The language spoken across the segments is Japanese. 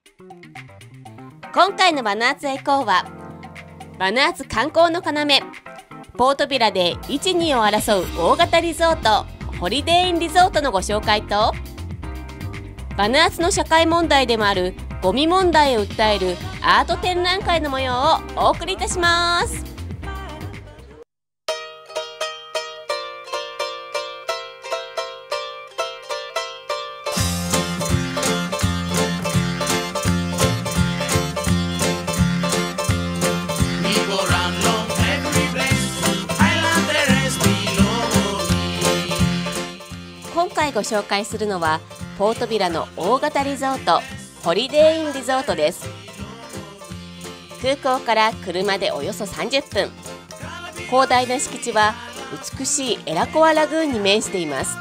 今回のバヌアツへ行こうは、バヌアツ観光の要、ポートビラで1、2を争う大型リゾート、ホリデーインリゾートのご紹介と、バヌアツの社会問題でもあるゴミ問題を訴えるアート展覧会の模様をお送りいたします。今回ご紹介するのはポートビラの大型リゾート、ホリデーインリゾートです。空港から車でおよそ30分、広大な敷地は美しいエラコアラグーンに面しています。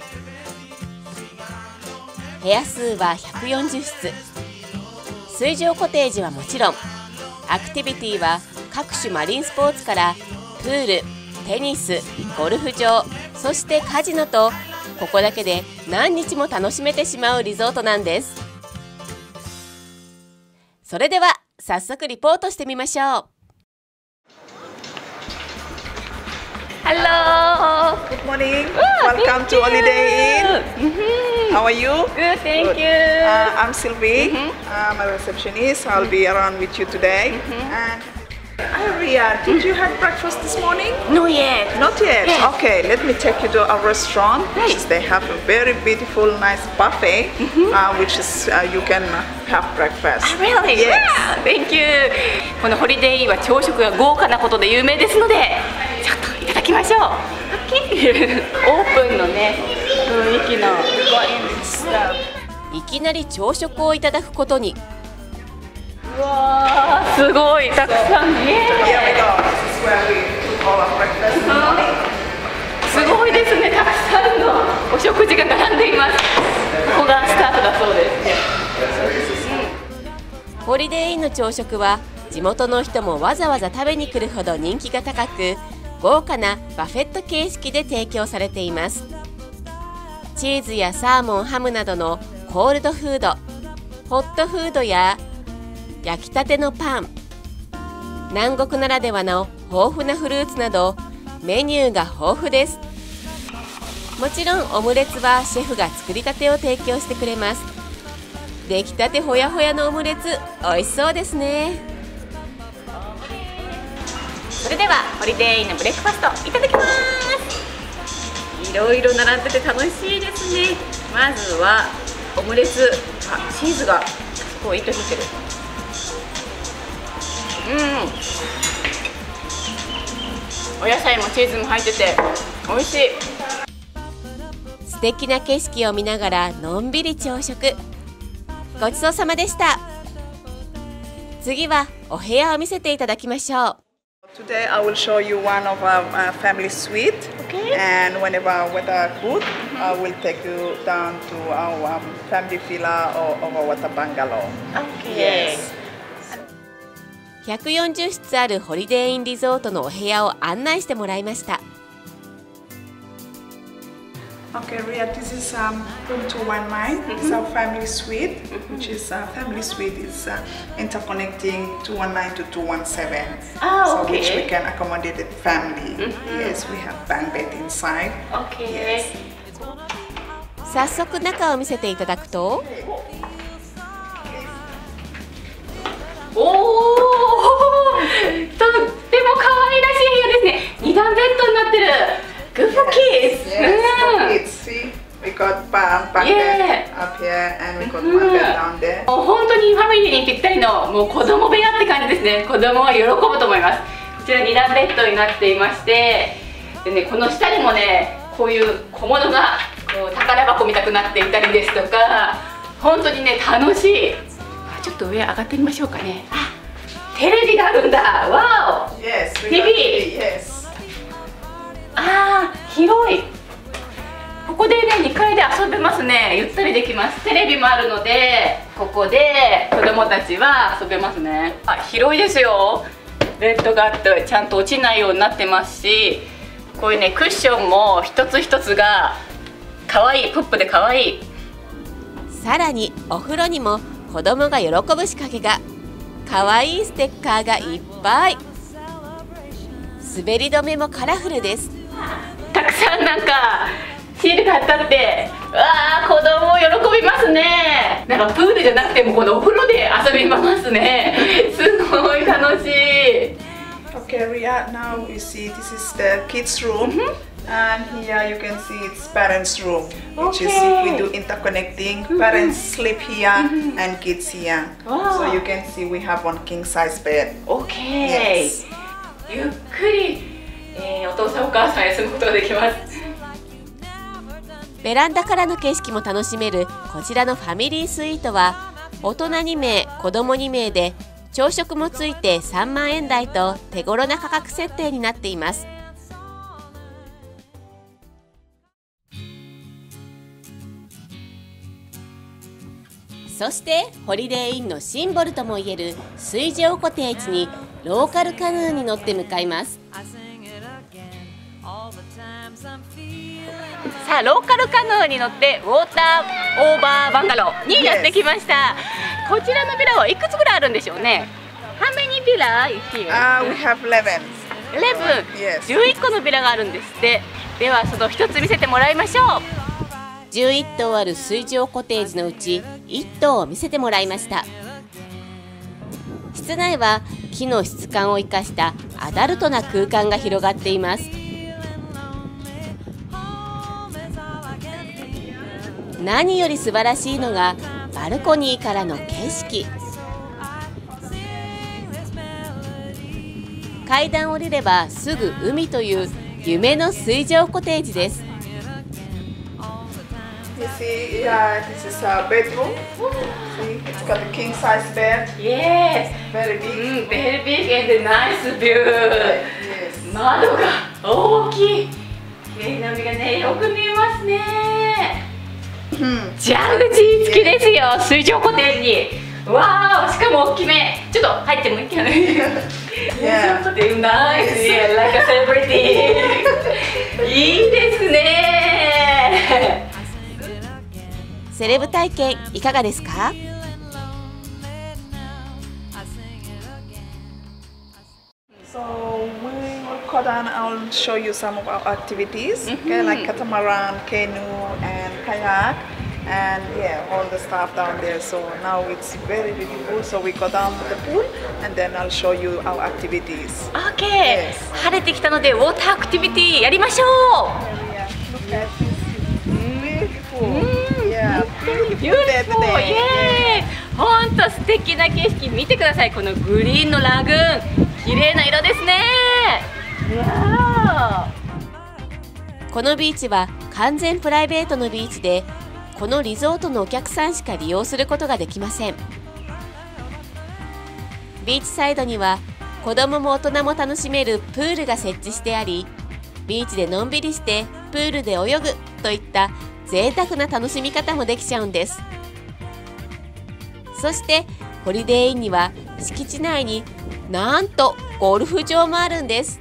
部屋数は140室、水上コテージはもちろん、アクティビティは各種マリンスポーツからプール、テニス、ゴルフ場、そしてカジノと、ここだけで何日も楽しめてしまうリゾートなんです。それでは早速リポートしてみましょう。 Hello. Good morning. Welcome to Holiday Inn. How are you? Good, thank you. I'm Sylvie. I'm a receptionist. I'll be around with you today. And Ria, did you have breakfast this morning? Not yet. Not yet? Yes. Okay, let me take you to a restaurant. They have a very beautiful, nice buffet, which is you can have breakfast. Really? Yes. Yeah, thank you. このホリデーインは朝食が豪華なことで有名ですので、ちょっといただきましょう。Okay. オープンのね、雰囲気の。 いきなり朝食をいただくことに。 うわー、すごいたくさんね。すごいですね、たくさんのお食事が並んでいます。ここがスタートだそうです。 ホリデーインの朝食は地元の人もわざわざ食べに来るほど人気が高く、豪華なバフェット形式で提供されています。チーズやサーモン、ハムなどのコールドフード、ホットフードや焼きたてのパン、南国ならではの豊富なフルーツなどメニューが豊富です。もちろんオムレツはシェフが作りたてを提供してくれます。出来たてほやほやのオムレツ、美味しそうですね。 それではホリデーインのブレックファストいただきます。いろいろ並んでて楽しいですね。まずはオムレツ、チーズがこう糸引いてる。お野菜もチーズも入ってて美味しい。 素敵な景色を見ながらのんびり朝食、ごちそうさまでした。次はお部屋を見せていただきましょう。 Today I will show you one of our family suite. Okay. And whenever weather good, I will take you down to our family villa or our water bungalow. Okay. Yes. 140室あるホリデーインリゾートのお部屋を案内してもらいました。 Okay, Ria, this is room 219. It's our family suite, which is family suite is interconnecting 219 to 217. Oh, so which we okay. can accommodate the family. Yes, we have bunk bed inside. Okay. 早速中を見せていただくと、 おお、とっても可愛らしい部屋ですね。2段ベッドになってる。Good for kids. Yes, see, we got bunk bed up here and we got one bed down there. もう本当にファミリーにぴったりのもう子供部屋って感じですね。子供は喜ぶと思います。こちら2段ベッドになっていまして、でね、この下にもね、こういう小物がこう宝箱見たくなっていたりですとか、本当にね楽しい。ちょっと上上がってみましょうかね。あ、テレビがあるんだ。わお。 Yes, we TV. got TV. Yes. あー、広い。ここでね2階で遊べますね。ゆったりできます。テレビもあるのでここで子供たちは遊べますね。あ、広いですよ。ベッドがあってちゃんと落ちないようになってますし、こういうねクッションも一つ一つが可愛い、ポップで可愛い。 さらにお風呂にも子供が喜ぶ仕掛けが、かわいいステッカーがいっぱい。滑り止めもカラフルです。 たくさんなんかシールが貼ってあって、わあ、子供喜びますね。なんかプールじゃなくてもこのお風呂で遊びますね。すごい楽しい。 Okay, Ria, now you see this is the kids' room, and here you can see it's parents' room, which is we do interconnecting. Parents sleep here and kids here. So you can see we have one king size bed. Okay. ゆっくり、お父さんお母さん休むことができます。 ベランダからの景色も楽しめるこちらのファミリースイートは、大人2名、子供2名で朝食もついて3万円台と手頃な価格設定になっています。そしてホリデーインのシンボルともいえる水上コテージにローカルカヌーに乗って向かいます。 さあ、ローカルカヌーに乗ってウォーターオーバーバンガローにやってきました。こちらのビラはいくつぐらいあるんでしょうね。How many villa is here? We have 11. 11個のビラがあるんですって。ではその一つ見せてもらいましょう。 11棟ある水上コテージのうち1棟を見せてもらいました。室内は木の質感を生かしたアダルトな空間が広がっています。何より素晴らしいのがバルコニーからの景色。階段を降りればすぐ海という夢の水上コテージです。 You see, this is a bedroom. See, it's got a king size bed. Yes, very big. Very big and nice view. 窓が大きい。綺麗な海がね、よく見えますね。ジャグジー付きですよ、水上コテージに。わー、しかも大きめ。ちょっと入ってもいいかな。水上コテージ、ナイス、like a celebrity。いいですね。 セレブ体験いかがですか ？So we will go down. I'll show you some of our activities, okay, like catamaran, canoe, and kayak, and yeah, all the stuff down there. So now it's very beautiful. So we go down to the pool, and then I'll show you our activities. Okay. 晴れてきたのでウォーターアクティビティやりましょう。 Look at this. Beautiful. Yeah, beautiful. Yay! 本当素敵な景色見てください。このグリーンのラグーン。綺麗な色ですね。 このビーチは完全プライベートのビーチで、このリゾートのお客さんしか利用することができません。ビーチサイドには子供も大人も楽しめるプールが設置してあり、ビーチでのんびりしてプールで泳ぐといった贅沢な楽しみ方もできちゃうんです。そしてホリデーインには敷地内になんとゴルフ場もあるんです。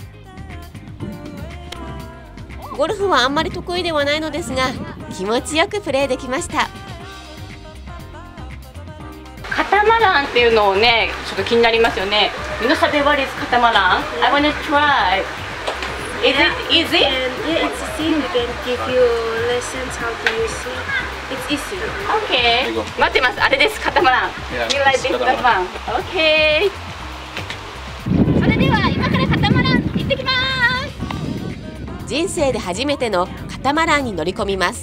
ゴルフはあんまり得意ではないのですが、気持ちよくプレーできました。 カタマランっていうのをね、ちょっと気になりますよね。You know what is カタマラン？ I wanna try. Is it easy? Yeah, it's easy. We can give you lessons how to use it. It's easy. Okay. 待ってます。あれです、カタマラン。You like this カタマラン。Okay. それでは今からカタマラン行ってきます。 人生で初めてのカタマランに乗り込みます。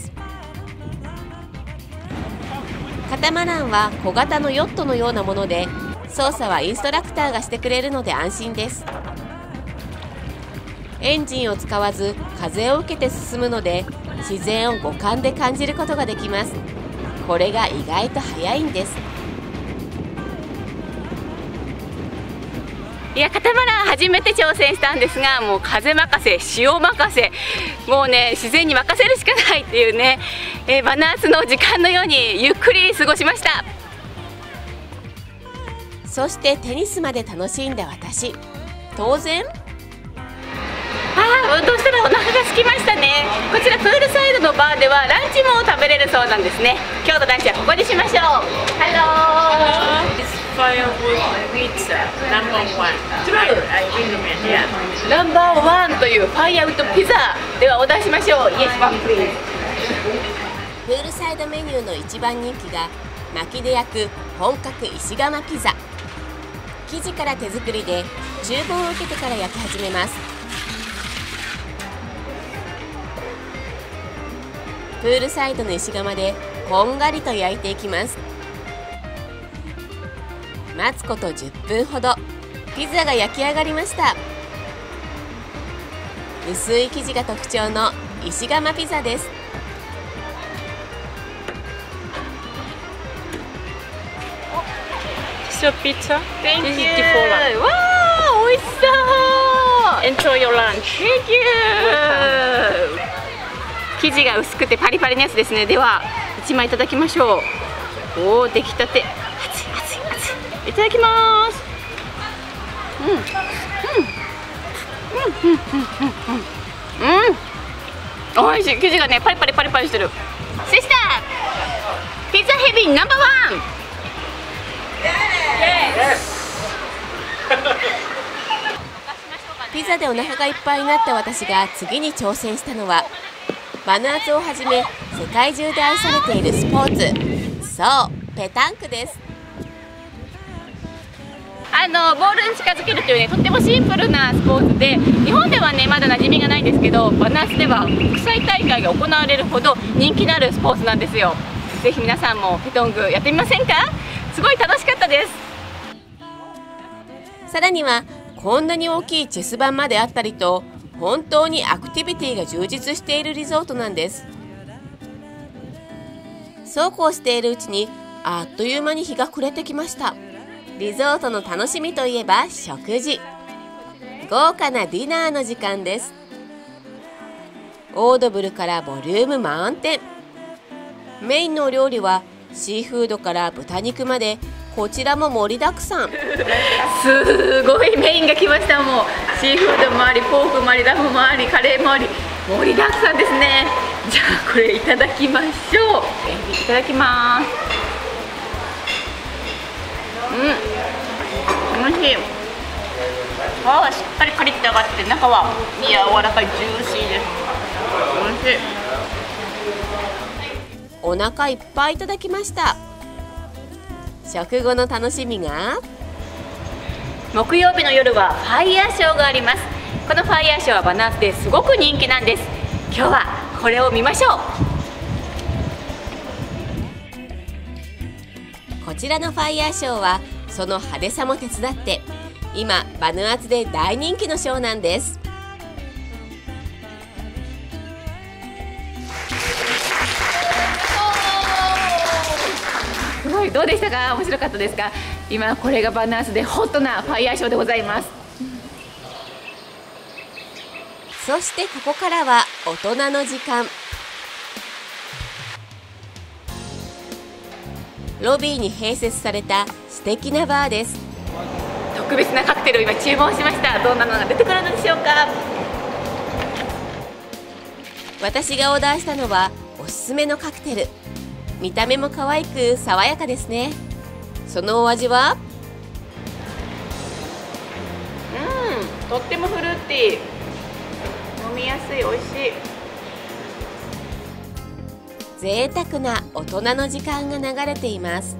カタマランは小型のヨットのようなもので、操作はインストラクターがしてくれるので安心です。エンジンを使わず風を受けて進むので、自然を五感で感じることができます。これが意外と速いんです。 いや、カタマラン初めて挑戦したんですが、もう風任せ、潮任せ、もうね、自然に任せるしかないっていうね、バナースの時間のようにゆっくり過ごしました。 そしてテニスまで楽しんだ私。当然運動したらお腹が空きましたね。こちらプールサイドのバーではランチも食べれるそうなんですね。今日のランチはここにしましょう。ハロー。 Firewood pizza number one. I recommend. Yeah. ナンバーワンというファイアウッドピザではオーダーしましょう。イエスワンプリーズ。 プールサイドメニューの一番人気が薪で焼く本格石窯ピザ。生地から手作りで厨房を受けてから焼き始めます。プールサイドの石窯でこんがりと焼いていきます。待つこと10分ほど、ピザが焼き上がりました。薄い生地が特徴の石窯ピザです。 So pizza. Thank This is you. Tifola. わあ、美味しそう。 Enjoy your lunch. Thank you. 生地が薄くてパリパリのやつですね。では1枚いただきましょう。おお、出来たて。熱い熱い熱い。いただきます。美味しい。生地がねパリパリパリパリしてる。シスター、ピザヘビーナンバーワン。 ピザでお腹がいっぱいになった私が次に挑戦したのは、バヌアツをはじめ世界中で愛されているスポーツ、そうペタンクです。 ボールに近づけるというね、とってもシンプルなスポーツで、日本ではねまだ馴染みがないんですけど、バヌアツでは国際大会が行われるほど人気のあるスポーツなんですよ。ぜひ皆さんもペトングやってみませんか？すごい楽しかったです。 さらにはこんなに大きいチェス盤まであったりと、本当にアクティビティが充実しているリゾートなんです。そうこうしているうちにあっという間に日が暮れてきました。リゾートの楽しみといえば食事。豪華なディナーの時間です。オードブルからボリューム満点。メインのお料理はシーフードから豚肉まで、こちらも盛りだくさん。 すごいメインが来ました。もうシーフードもあり、ポークもあり、ラムもあり、カレーもあり、盛りだくさんですね。じゃあこれいただきましょう。いただきます。美味しい。皮はしっかりカリッと揚がって、中は柔らかいジューシーです。美味しい。 お腹いっぱいいただきました。食後の楽しみが、 木曜日の夜はファイヤーショーがあります。このファイヤーショーはバヌアツですごく人気なんです。今日はこれを見ましょう。こちらのファイヤーショーはその派手さも手伝って今バヌアツで大人気のショーなんです。 すごい、どうでしたか？面白かったですか？今これがバヌアツでホットなファイヤーショーでございます。 そしてここからは大人の時間。ロビーに併設された素敵なバーです。 特別なカクテルを今注文しました。どんなのが出てくるのでしょうか？ 私がオーダーしたのはおすすめのカクテル。見た目も可愛く爽やかですね。そのお味は？ とってもフルーティー、飲みやすい、美味しい。 贅沢な大人の時間が流れています。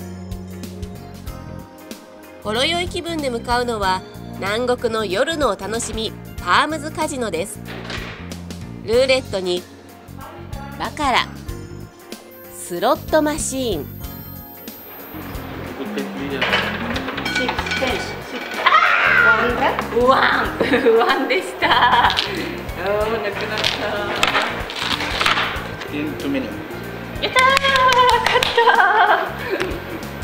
ほろ酔い気分で向かうのは南国の夜のお楽しみ、パームズカジノです。ルーレットにバカラ、スロットマシーン、 ワンでした。なくなった。やったー、勝ったー。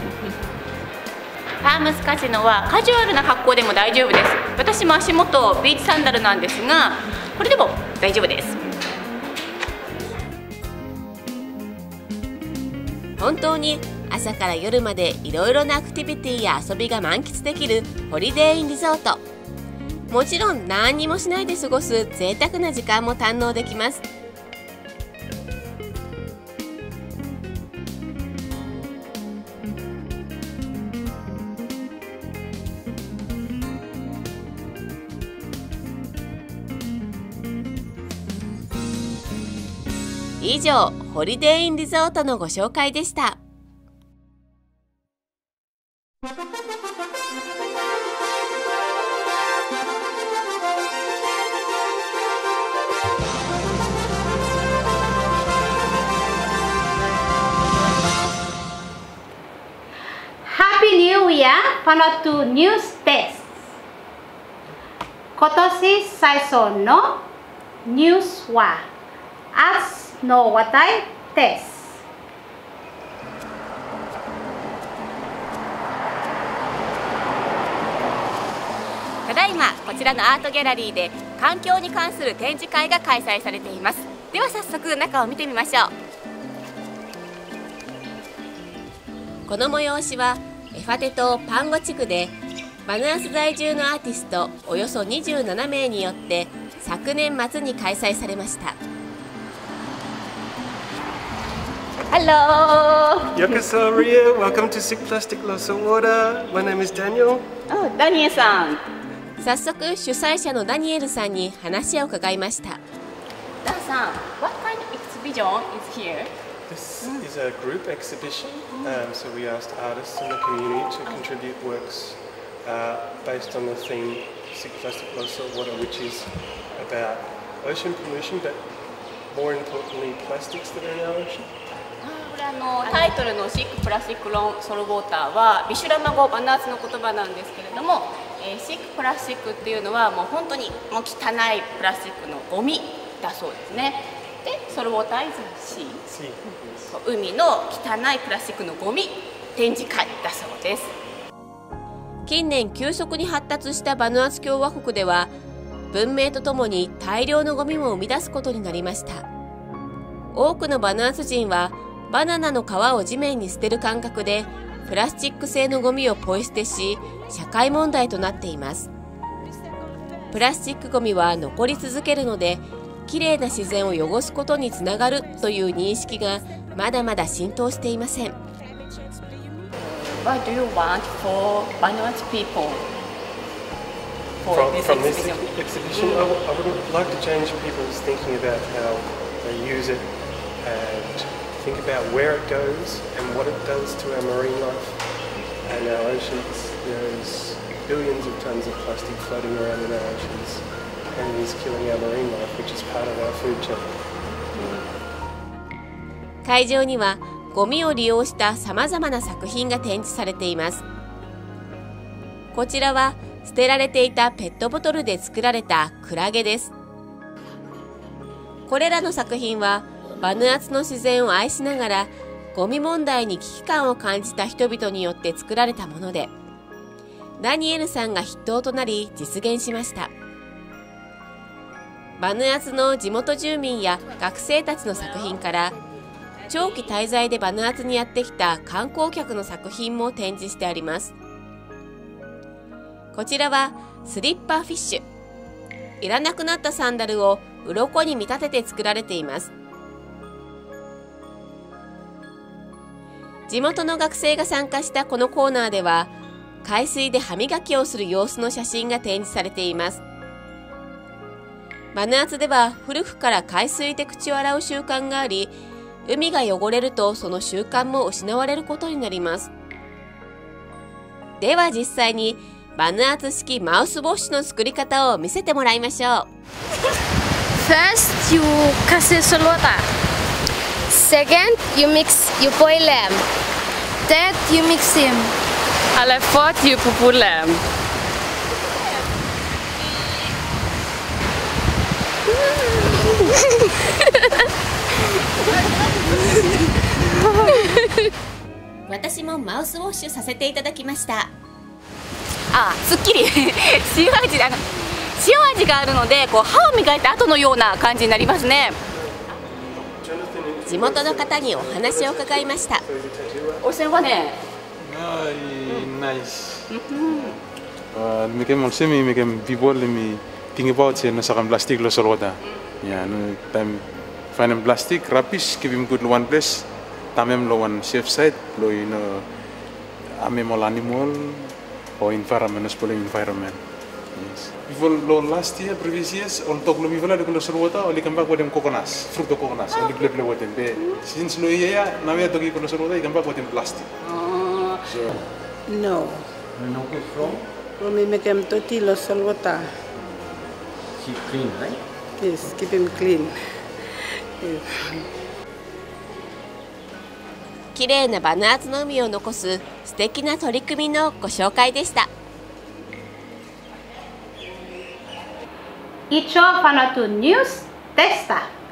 パームズカジノはカジュアルな格好でも大丈夫です。私も足元ビーチサンダルなんですが、これでも大丈夫です。 本当に朝から夜までいろいろなアクティビティや遊びが満喫できるホリデーインリゾート。 もちろん何にもしないで過ごす贅沢な時間も堪能できます。以上、ホリデーインリゾートのご紹介でした。 Happy New Year! Vanuatu News Desk。今年最初のニュースは明日の話題です。 ただいまこちらのアートギャラリーで環境に関する展示会が開催されています。では早速中を見てみましょう。 この催しはエファテ島パンゴ地区でバヌアツ在住のアーティストおよそ27名によって昨年末に開催されました。 Hello! Yokoso Ria, welcome to Sick Plastic Loso Water. My name is Daniel. Oh, ダニエルさん。 早速主催者のダニエルさんに話を伺いました。 ダンさん、What kind of exhibition is here? This is a group exhibition, so we asked artists in the community to contribute works based on the theme Sick Plastic Loso Water, which is about ocean pollution, but more importantly plastics that are in our ocean. これタイトルのシックプラスティックロンソルウォーターはビシュラマ語バヌアツの言葉なんですけれども、シックプラスチックっていうのはもう本当にもう汚いプラスチックのゴミだそうですね。で、ソルウォーターイズシー、海の汚いプラスチックのゴミ展示会だそうです。 近年急速に発達したバヌアツ共和国では文明とともに大量のゴミも生み出すことになりました。多くのバヌアツ人はバナナの皮を地面に捨てる感覚でプラスチック製のゴミをポイ捨てし、社会問題となっています。プラスチックゴミは残り続けるので、きれいな自然を汚すことにつながるという認識がまだまだ浸透していません。 What do you want for Vanuatu people? From this exhibition, I would like to change people's thinking about how they use it and think about where it goes and what it does to our marine life and our oceans. There's billions of tons of plastic floating around in our oceans and it is killing our marine life, which is part of our food chain. 会場にはゴミを利用したさまざまな作品が展示されています。こちらは捨てられていたペットボトルで作られたクラゲです。これらの作品はバヌアツの自然を愛しながらゴミ問題に危機感を感じた人々によって作られたもので、ダニエルさんが筆頭となり実現しました。バヌアツの地元住民や学生たちの作品から、長期滞在でバヌアツにやってきた観光客の作品も展示してあります。こちらはスリッパーフィッシュ。いらなくなったサンダルを鱗に見立てて作られています。地元の学生が参加したこのコーナーでは、海水で歯磨きをする様子の写真が展示されています。バヌアツでは古くから海水で口を洗う習慣があり、海が汚れるとその習慣も失われることになります。では実際にバヌアツ式マウスウォッシュの作り方を見せてもらいましょう。 First, you kasih seluata. Second, you boil lamb. Third, you mix him. And fourth, you pupul lamb. 私もマウスウォッシュさせていただきました。 すっきり塩味があるのでこう歯を磨いた後のような感じになりますね。 地元の方にお話を伺いました。 温泉はね、 nice. Demikian semi demikian people demi think about saya nasakan plastik lo solwata. Ya, no time find plastic rubbish keep him good one place. Tamem lo one safe side lo amem all animal or environment spoiling environment. Yes. Before lo last year, previous years, on top lo before lo solwata oli kambak wadem coconuts, fruit of coconuts, oli gleb lo wadem. Since lo iya na we togi lo solwata ikambak wadem plastic. So no. No good from? From Mekem Toti Lo Solwata. Keep clean, right? Yes, keep him clean. 綺麗なバヌアツの海を残す素敵な取り組みのご紹介でした。 Icho Vanuatu News Testa.